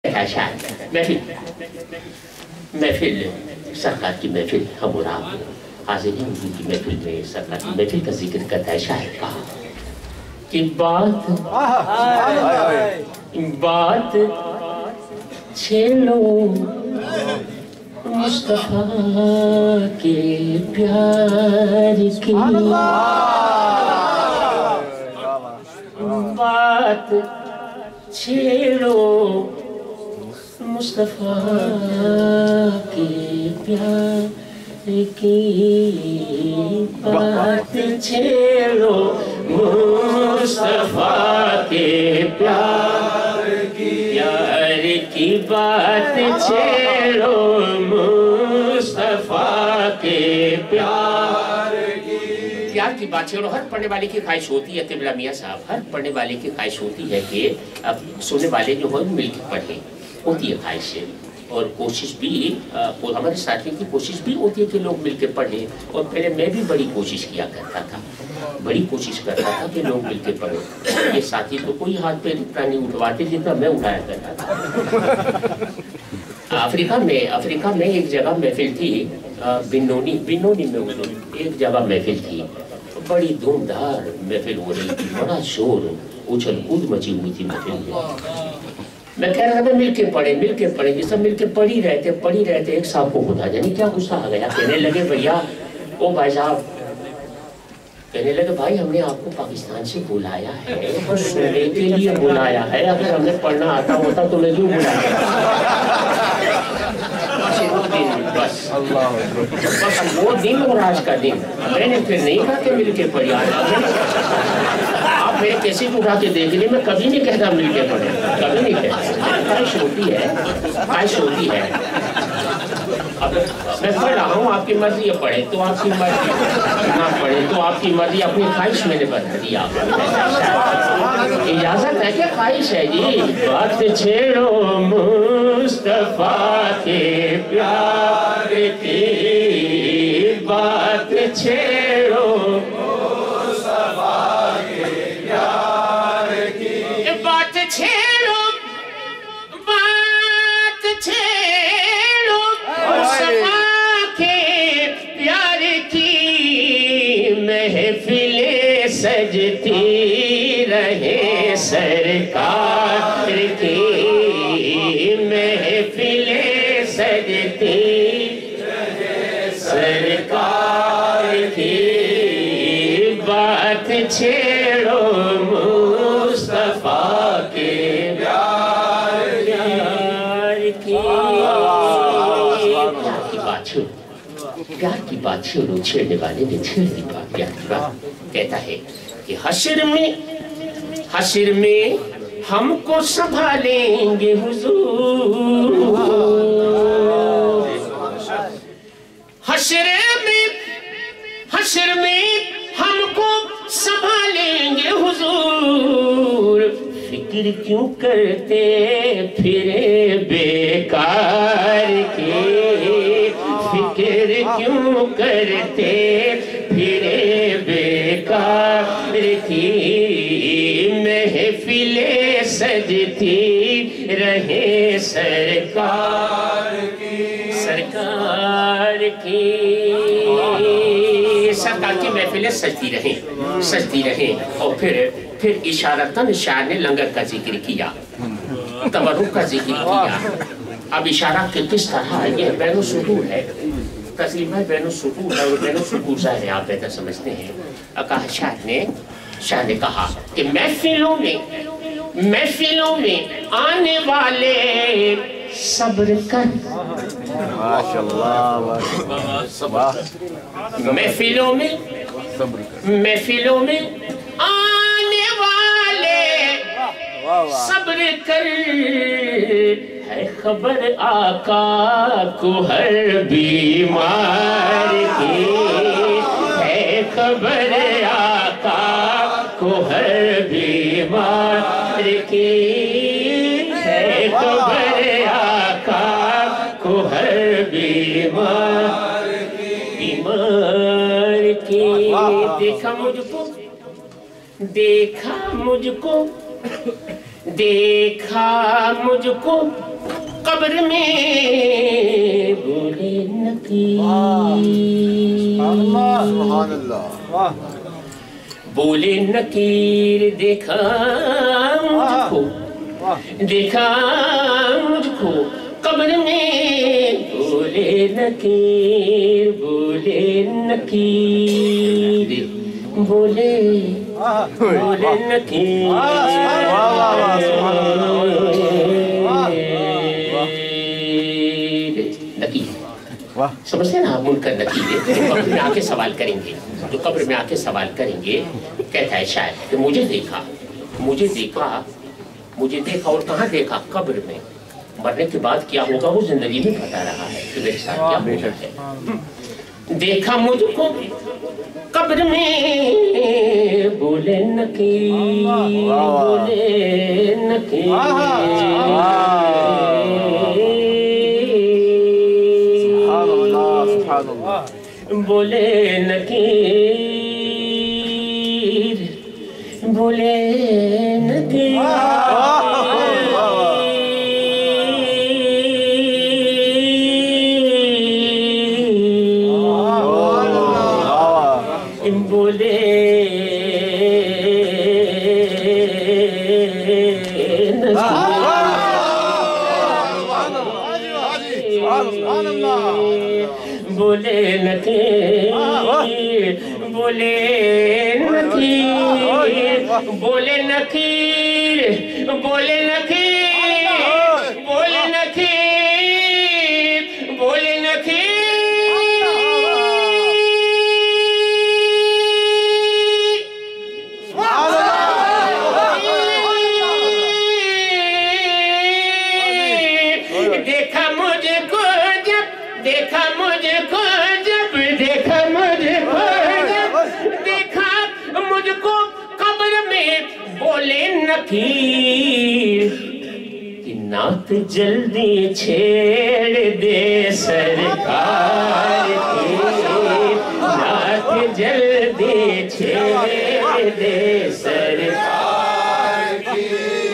محفل سرکار کی محفل ہم اور آپ حاضر ہیں حضور کی محفل میں سرکار کی محفل کا ذکر کرتا ہے شاعر کہا کہ بات چھیڑو مصطفیٰ کے پیار کی بات چھیڑو مصطفیٰ کے پیار کی بات چھیڑو مصطفیٰ کے پیار کی بات چھیڑو مصطفیٰ کے پیار کی بات چھیڑو. ہر پڑھنے والے کی خواہش ہوتی ہے قبلہ میاں صاحب, ہر پڑھنے والے کی خواہش ہوتی ہے کہ اب سننے والے جو ہیں مل کے پڑھیں, ہوتی ہے خواہش ہے. اور کوشش بھی ہمارے ساتھیوں کی کوشش بھی ہوتی ہے کہ لوگ مل کے پڑھیں. اور پہلے میں بھی بڑی کوشش کیا کرتا تھا, بڑی کوشش کرتا تھا کہ لوگ مل کے پڑھیں. یہ ساتھی تو کوئی ہاتھ پہ اتنا نہیں اٹھواتے جتنا میں اٹھایا کرتا تھا. افریقہ میں ایک جگہ محفل تھی, بنونی میں ایک جگہ محفل تھی, بڑی دھوم دھار محفل ہو رہی تھی, بڑا شور اچھل کود مچی ہوئی تھی محفل میں. میں کہہ رہا تھا مل کے پڑھیں یہ سب مل کے پڑھی رہتے. ایک صاحب کو خدا جانی کیا غصہ آ گیا, کہنے لگے بھیا او بھائی صاحب, کہنے لگے بھائی ہم نے آپ کو پاکستان سے بلایا ہے, سننے کے لیے بلایا ہے, اگر ہمیں پڑھنا آتا ہوتا تو میں کیوں بلایا. بس وہ دن اور آج کا دن میں نے پھر نہیں کہا کہ مل کے پڑھی. آپ میرے کیسے اٹھا کے دیکھ لیں, میں کبھی نہیں کہتا مل کے پڑھیں, کبھی نہیں کہتا. خواہش ہوتی ہے. اب میں پڑھ رہا ہوں, آپ کی مرضی ہے پڑھیں تو آپ کی مرضی, نہ پڑھیں تو آپ کی مرضی. اپنی خواہش میں نے بتا دیا, اجازت ہے کہ خواہش ہے جی. بات چھیڑو مصطفیٰ کے پیار کی, بات چھیڑو مصطفیٰ کے پیار کی, بات چھیڑو مصطفیٰ کے پیار کی. محفلیں سجتی رہے سرکار کی, محفلیں سجتی رہے سرکار کی. بات چھیڑو مصطفیٰ کے پیار کی. پیار کی بات چھیڑو, چھیڑنے والے نے چھیڑ دی بات. پیار کی بات کہتا ہے کہ حشر میں ہم کو سنبھالیں گے حضور. حشر میں ہم کو سنبھالیں گے حضور. فکر کیوں کرتے پھرے بیکار کی, فکر کیوں کرتے پھرے بیکار کی. محفلیں سجتی رہے سرکار کی, سرکار کی محفلیں سجتی رہیں. اور پھر اشارتاً شاعر نے لنگر کا ذکر کیا, تبرک کا ذکر کیا. اب اشارہ کس طرح یہ بین السطور ہے, تسلیم ہے بین السطور ہے, اور بین السطور ظاہر ہے آپ بہتر سمجھتے ہیں. شاعر نے کہا کہ محفلوں میں آنے والے صبر کر. محفلوں میں آنے والے صبر کر. ہے خبر آقا کو ہر بیمار کی, ہے خبر آقا کو ہر بیمار کی, ہے خبر آقا کو ہر بیمار کی. دیکھا مجھ کو دیکھا مجھ کو قبر میں بولے نکیر سبحان اللہ بولے نکیر دیکھا مجھ کو قبر میں بولے نکیر بولے نکیر سمجھتے ہیں نا آپ منکر نکیر جو قبر میں آ کے سوال کریں گے کہتا ہے شاید کہ مجھے دیکھا اور کہاں دیکھا قبر میں مرنے کے بعد کیا ہوگا وہ زندگی میں بتا رہا ہے کہ میرے ساتھ کیا ہونا ہے دیکھا مجھ کو قبر میں بولے نکیر بولے نکیر نعت جلدی چھیڑ دے سرکار کی نعت جلدی چھیڑ دے سرکار کی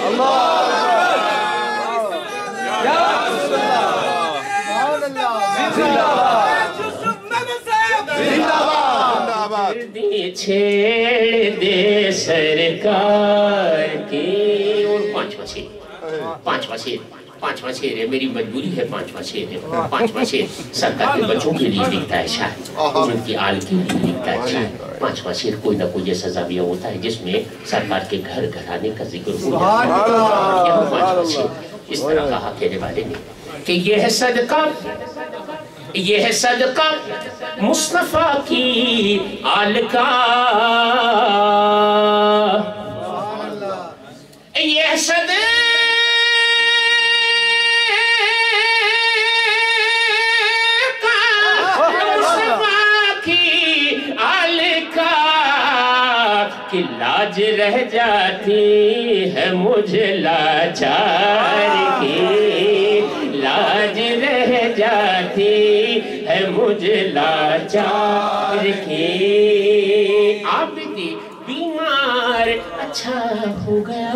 جلدی چھیڑ دے سرکار کی اور پانچواں شعر ہے میری مجبوری ہے پانچواں شعر سرکار کے بچوں کے لیے لکھتا ہے شاید ان کی آل کے لیے لکھتا ہے شاید پانچواں شعر کوئی نہ کوئی ایسا زاویہ ہوتا ہے جس میں سرکار کے گھر گھرانے کا ذکر ہو جاتا ہے یہاں پانچواں شعر اس طرح کہا کہنے والے نے کہ یہ ہے صدقہ مصطفیٰ کی آل کا یہ صدقہ کہ لاج رہ جاتی ہے مجھے لاچار کی لاج رہ جاتی ہے مجھے لاچار کی عابدی بیمار اچھا ہو گیا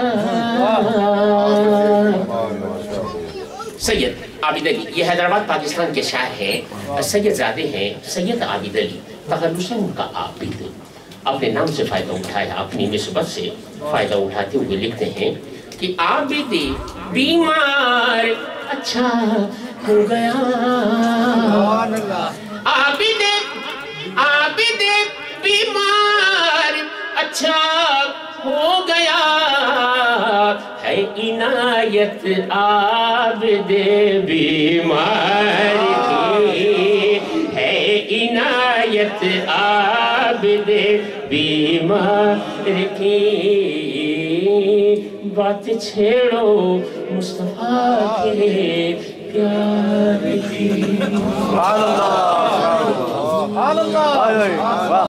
سید عابد علی یہ حیدرآباد پاکستان کے شاعر ہیں سید زادے ہیں سید عابد علی تخلصاً ان کا عابد اپنے نام سے فائدہ اٹھایا اپنی نسبت سے فائدہ اٹھاتے ہوئے لکھتے ہیں کہ عابدی بیمار اچھا ہو گیا عابد بیمار اچھا ہو گیا ہے عنایت عابد بیمار کی ہے عنایت عابد بیمار کی بات چھیڑو مصطفیٰ کے پیار کی